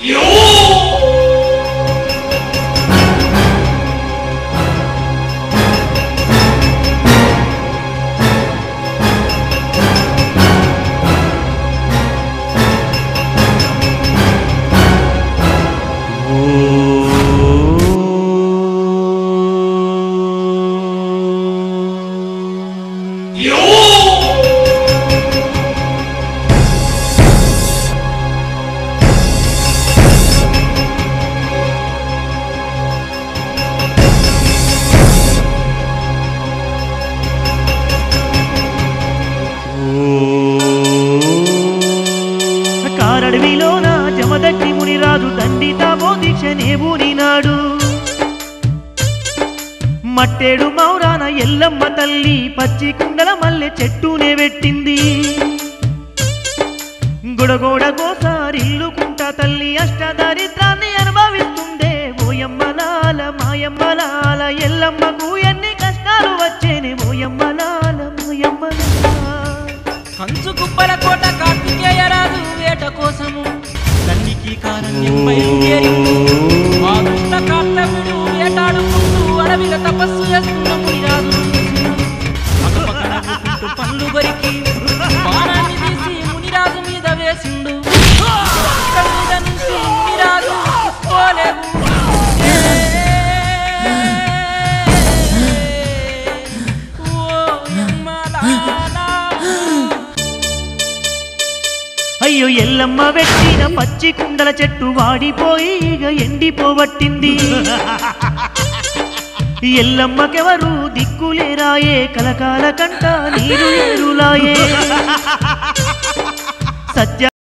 కారడవిలోన జమదగ్ని మునిరాజు దండితామో దీక్షనే బూనినాడు. మట్టేడు మౌరాన ఎల్లమ్మ తల్లి పచ్చి కుండల మల్లె చెట్టునే పెట్టింది. గుడగోడ గోసారిల్లుకుంటా తల్లి అష్టదరిద్రాన్ని అనుభవిస్తుందే. ఓయమ్మలాల మాయమ్మలాల ఎల్లమ్మకు ఎన్ని కష్టాలు వచ్చేనే. ఓయమ్మలాల మాయమ్మలాల కంచు కుప్పల కోట కార్తికేయరాజు వేట కోసము తల్లికి కారణ్యం బయలుదేరిండు. ఆ దుష్ట కార్తవుడు వేటాడుకుంటూ అడవిలో తపస్సు చేస్తున్న మునిరాజు పక్కన పండ్లు కొరికి బాణాన్ని తీసి మునిరాజు మీద వేసిండు. మీద నుంచి మునిరాజు పోలేవు. అయ్యో ఎల్లమ్మ పెట్టిన పచ్చి కుండల చెట్టు వాడిపోయి ఇక ఎండిపోవట్టింది. ఎల్లమ్మకెవరు దిక్కులేరాయే కలకాల కంట నీరు ఏరులాయే. సత్య